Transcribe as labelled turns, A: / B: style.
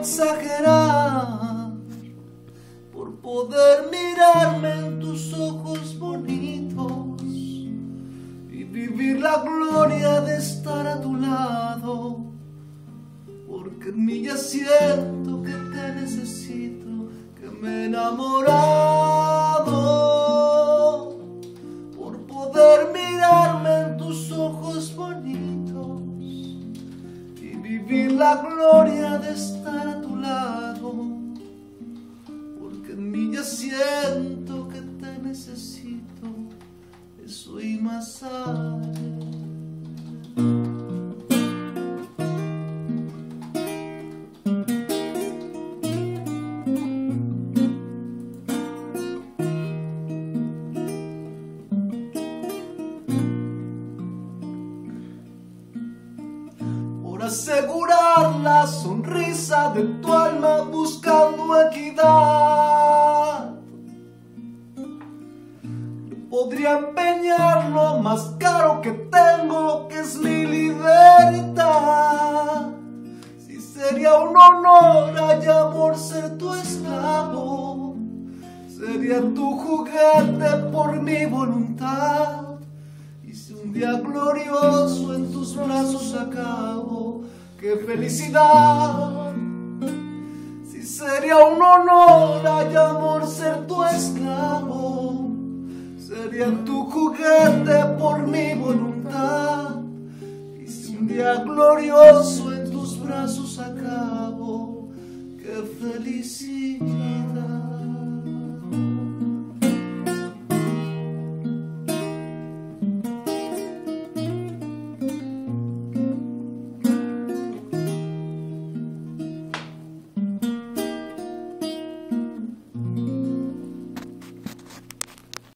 A: exagerar por poder mirarme en tus ojos bonitos y vivir la gloria de estar a tu lado, porque en mí ya siento que te necesito, que me he enamorado por poder mirarme en tus ojos bonitos y vivir la gloria de estar a tu lado, porque en mí ya siento que te necesito, eso y más allá. Asegurar la sonrisa de tu alma buscando equidad. Yo podría empeñar lo más caro que tengo, que es mi libertad. Si sería un honor, ay amor, ser tu esclavo, sería tu juguete por mi voluntad. Un día glorioso en tus brazos acabo, qué felicidad. Si sería un honor, ay amor, ser tu esclavo, sería tu juguete por mi voluntad. Y si un día glorioso en tus brazos acabo, qué felicidad.